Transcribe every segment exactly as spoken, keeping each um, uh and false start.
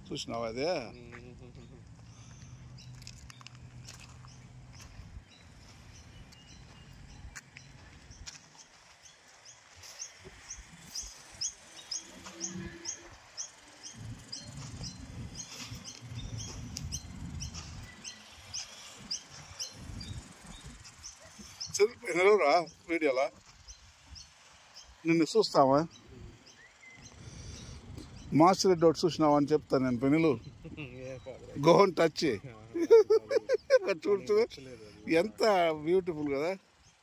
చూసినావా అదే రా వీడియోలా నిన్ను చూస్తావా మాస్టర్ డౌట్ చూసినావా అని చెప్తాను నేను పెనులు గోన్ టచ్ చూడు చూడు ఎంత బ్యూటిఫుల్ కదా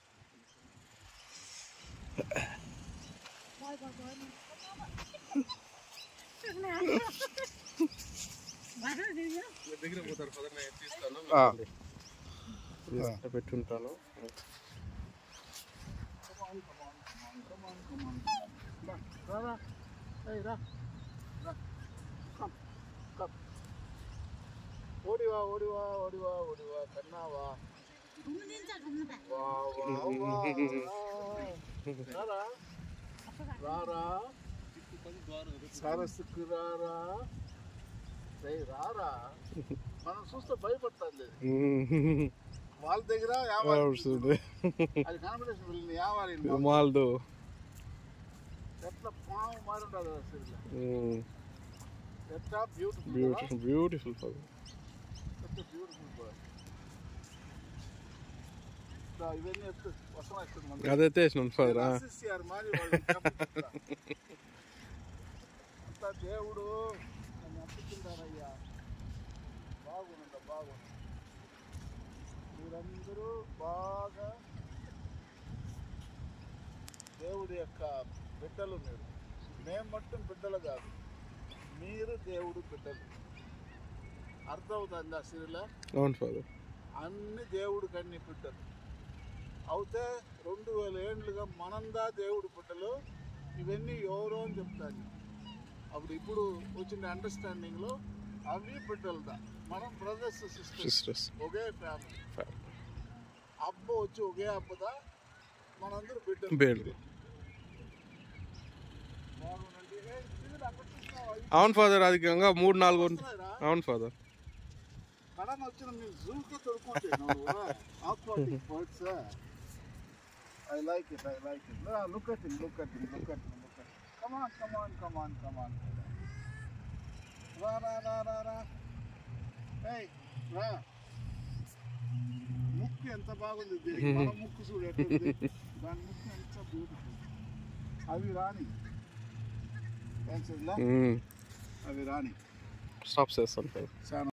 పెట్టుంటాను ఓడివా ఓడివా ఓడివా ఓడివా కన్నావా రారా సరస్సుకు రారా రారా మనం చూస్తే భయపడుతుంది వాళ్ళ దగ్గర అది కాంపిటీషన్ వెళ్ళింది యావాలి మాల్దో ఎట్లా పాము మారి ఉండదు ఎట్లా బ్యూటిఫుల్ బ్యూటిఫుల్ బ్యూటిఫుల్ ఫర్ ఎట్లా బ్యూటిఫుల్ బర్డ్ ఇవన్నీ ఎత్తు వసం వస్తుంది అదైతే వేసినాను ఫర్ మరి అంతా దేవుడు నన్ను అప్పుకుంటారయ్యా బాగుండ బాగుండు మీరందరూ బాగా దేవుడి యొక్క బిడ్డలు మీరు మేము మట్టుం బిడ్డలు కాదు మీరు దేవుడు బిడ్డలు అర్థమవుతుందా సిరిలా అవును ఫాదర్ అన్ని దేవుడికి అన్ని బిడ్డలు అయితే రెండు వేల ఏళ్ళుగా మనందా దేవుడు బిడ్డలు ఇవన్నీ ఎవరో అని చెప్తాను అప్పుడు ఇప్పుడు వచ్చిన అండర్స్టాండింగ్లో అవి బిడ్డలుదా మనం బ్రదర్స్ సిస్టర్స్ ఒకే ఫ్యామిలీ అబ్బ వచ్చి ఒకే అబ్బదా మనందరూ బిడ్డలు అవును ఫాదర్ అది మూడు నాలుగు అవును ఫాదర్ కడన వచ్చిన మీరు జూకే తొడుకుంటే birds I like it I like it look at him look at him look at him look at come on come on come on come on రా రా రా రా రా ఏయ్ రా ముక్కు ఎంత బాగుంది దీనికి మన ముక్కు చూడు ఎట్లుంది దాని ముక్కు ఎంత బ్యూటిఫుల్ అవి రాని అవి రాని స్టాప్ చేస్తాను